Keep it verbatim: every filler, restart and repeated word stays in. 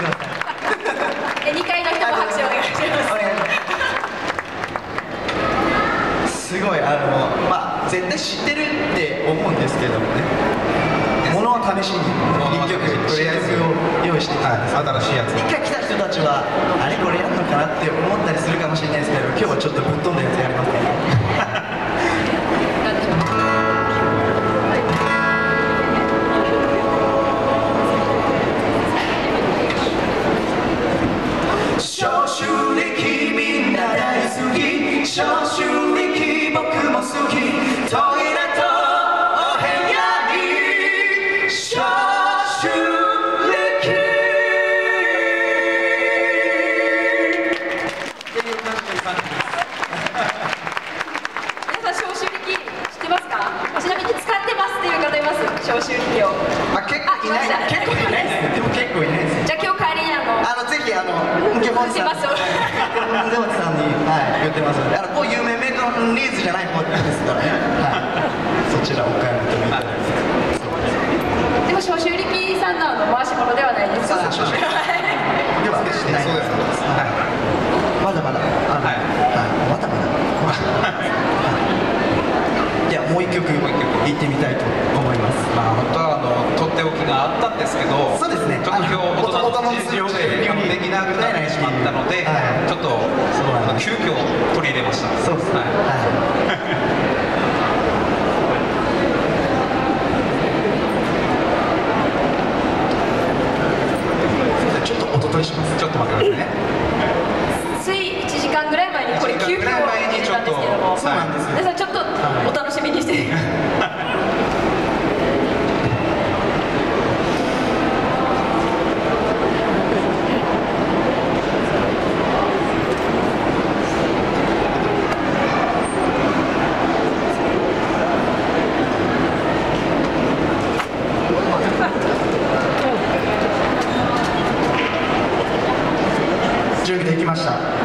ください。 え、にかいの人も拍手お願いします。 お願いします。すごい、あのまあ絶対知ってるって思うんですけどもね、ものは試しにいっきょくとりあえずを用意してきたんです。 新しいやつ。 一回来た人たちはあれこれやるのかなって思ったりするかもしれないですけど、今日はちょっとぶっ飛んだやつやりますね。消臭力みんな大好き、消臭力僕も好き、トイレとお部屋に消臭力っていう感じです。 皆さん消臭力知ってますか？ちなみに使ってますっていう方います？消臭力を。 あ、結構いない、結構いないですね。でも結構いないですね。 じゃあ今日帰りにあのあのぜひあの本さんに、本さんにはい言ってますので、あのこう有名メーカーのリーズじゃない方ですからね。はい。そちらお買い求めいただいて。 でも消臭力さんのあの回し物ではないですか？ そうです。ではない。そうです。はい。まだまだあのはいまだまだ。じゃあもう一曲もう一曲行ってみたいと思います。 まあ本当はあのとっておきがあったんですけど、 そうですね。 ちょっと今日大人の事情でできなくなってしまったので、ちょっと急遽取り入れました。 そうです。はい。ちょっとおとといします。 ちょっと待ってくださいね。 ついいちじかんぐらい前にこれ急遽入れたんですけども、 そうなんです。 皆さんちょっとお楽しみにして。 準備できました。